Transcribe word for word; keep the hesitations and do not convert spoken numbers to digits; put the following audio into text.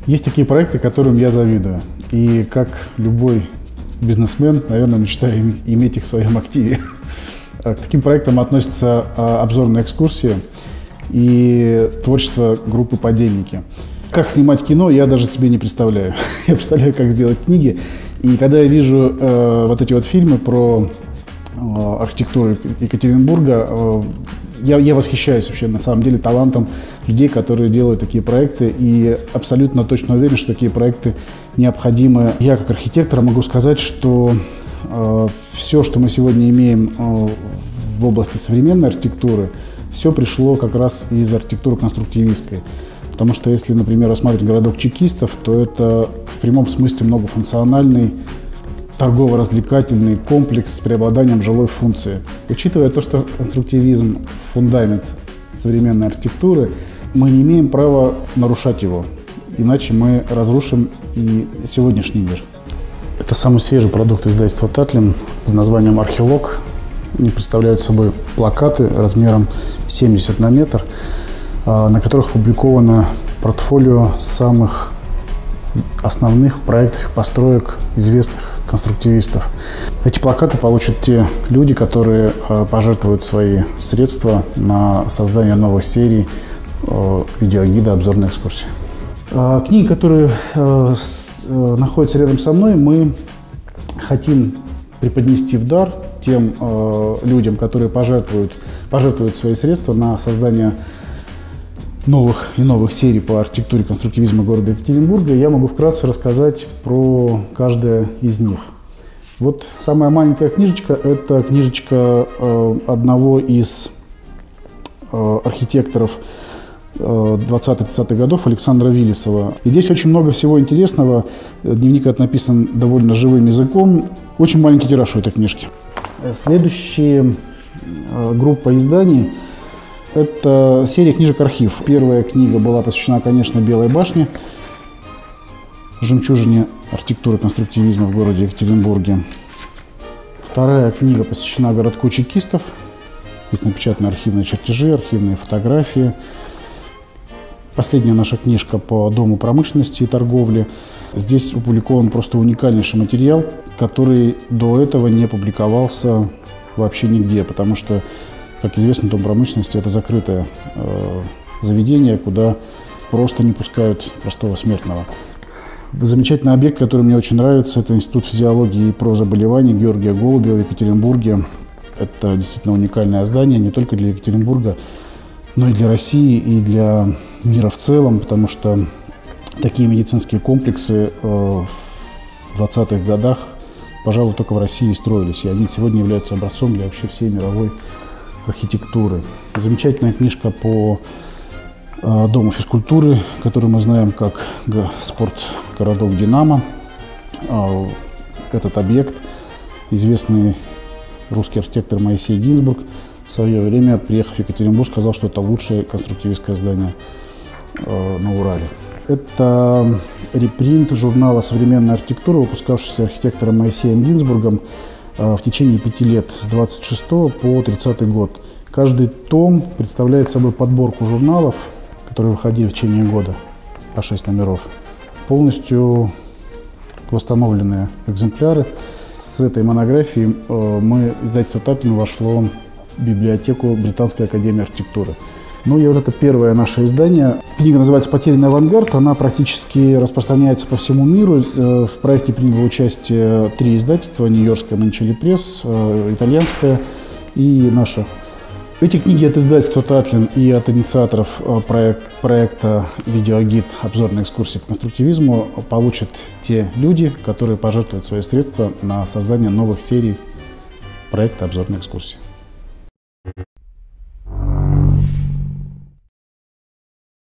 Есть такие проекты, которым я завидую. И как любой бизнесмен, наверное, мечтаю иметь их в своем активе. К таким проектам относятся обзорные экскурсии и творчество группы «Подельники». Как снимать кино, я даже себе не представляю. Я представляю, как сделать книги. И когда я вижу э, вот эти вот фильмы про э, архитектуру Екатеринбурга, э, я, я восхищаюсь вообще на самом деле талантом людей, которые делают такие проекты. И абсолютно точно уверен, что такие проекты необходимы. Я как архитектор могу сказать, что э, все, что мы сегодня имеем э, в области современной архитектуры, все пришло как раз из архитектуры конструктивистской. Потому что если, например, рассматривать городок чекистов, то это в прямом смысле многофункциональный торгово-развлекательный комплекс с преобладанием жилой функции. Учитывая то, что конструктивизм – фундамент современной архитектуры, мы не имеем права нарушать его, иначе мы разрушим и сегодняшний мир. Это самый свежий продукт издательства «Татлин» под названием «Архилог». Они представляют собой плакаты размером семьдесят на метр, на которых опубликовано портфолио самых основных проектов и построек известных конструктивистов. Эти плакаты получат те люди, которые пожертвуют свои средства на создание новых серий видеогида «Обзорные экскурсии». Книги, которые находятся рядом со мной, мы хотим преподнести в дар тем людям, которые пожертвуют, пожертвуют свои средства на создание новых и новых серий по архитектуре конструктивизма города Екатеринбурга. Я могу вкратце рассказать про каждое из них. Вот самая маленькая книжечка – это книжечка э, одного из э, архитекторов э, двадцатых-тридцатых годов Александра Виллисова. И здесь очень много всего интересного. Дневник этот написан довольно живым языком. Очень маленький тираж у этой книжки. Следующая э, группа изданий – это серия книжек «Архив». Первая книга была посвящена, конечно, Белой башне, жемчужине архитектуры конструктивизма в городе Екатеринбурге. Вторая книга посвящена городку чекистов. Здесь напечатаны архивные чертежи, архивные фотографии. Последняя наша книжка по Дому промышленности и торговли. Здесь опубликован просто уникальнейший материал, который до этого не публиковался вообще нигде, потому что, как известно, Дом промышленности – это закрытое э, заведение, куда просто не пускают простого смертного. Замечательный объект, который мне очень нравится, это Институт физиологии и прозаболеваний Георгия Голубева в Екатеринбурге. Это действительно уникальное здание не только для Екатеринбурга, но и для России, и для мира в целом, потому что такие медицинские комплексы э, в двадцатых годах, пожалуй, только в России строились, и они сегодня являются образцом для вообще всей мировой архитектуры. Замечательная книжка по э, Дому физкультуры, которую мы знаем как спортгородок «Динамо». Э, этот объект известный русский архитектор Моисей Гинзбург в свое время, приехав в Екатеринбург, сказал, что это лучшее конструктивистское здание э, на Урале. Это репринт журнала «Современная архитектура», выпускавшийся архитектором Моисеем Гинзбургом в течение пяти лет, с двадцать шестого по тридцатый год. Каждый том представляет собой подборку журналов, которые выходили в течение года, по шесть номеров. Полностью восстановленные экземпляры. С этой монографией мы, издательство «Татлин», вошло в библиотеку Британской академии архитектуры. Ну и вот это первое наше издание. Книга называется «Потерянный авангард». Она практически распространяется по всему миру. В проекте приняло участие три издательства: нью-йоркская Манчелли Пресс, итальянская и наша. Эти книги от издательства «Татлин» и от инициаторов проект, проекта «Видеогид. Обзорные экскурсии по конструктивизму» получат те люди, которые пожертвуют свои средства на создание новых серий проекта «Обзорные экскурсии».